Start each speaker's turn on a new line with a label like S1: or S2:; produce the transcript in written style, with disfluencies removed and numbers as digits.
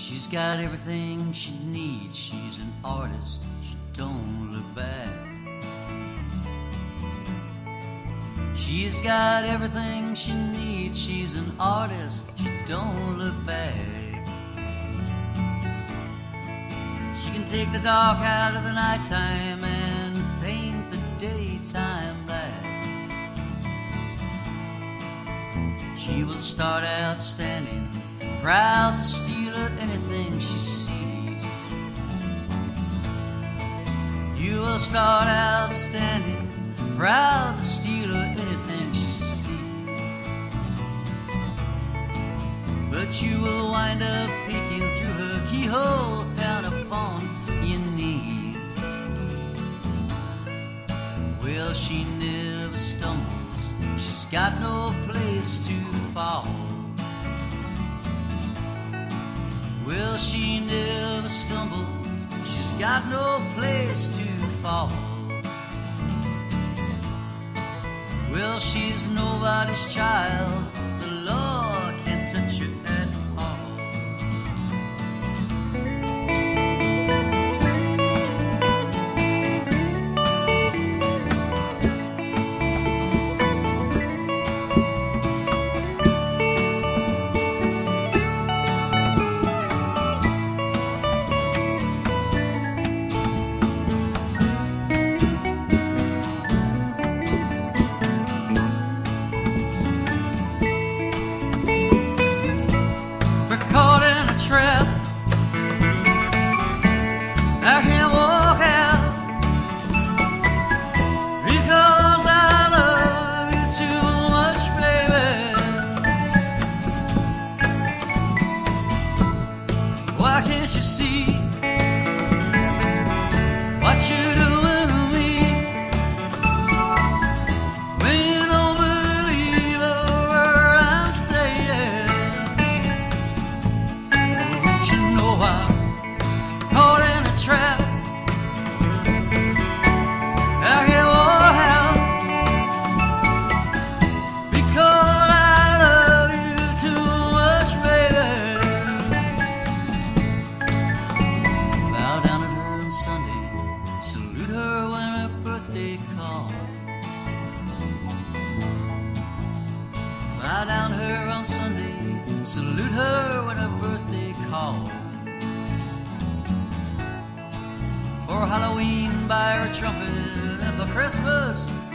S1: She's got everything she needs. She's an artist, she don't look back. She's got everything she needs. She's an artist, she don't look back. She can take the dark out of the nighttime and paint the daytime black. She will start out standing, proud to steal her anything she sees. You will start out standing, proud to steal her anything she sees. But you will wind up peeking through her keyhole down upon your knees. Well, she never stumbles, she's got no place to fall. Well, she never stumbles, she's got no place to fall. Well, she's nobody's child, the law can't touch her at all. Bow down her on Sunday, salute her when her birthday calls. For Halloween, buy her a trumpet, and for Christmas,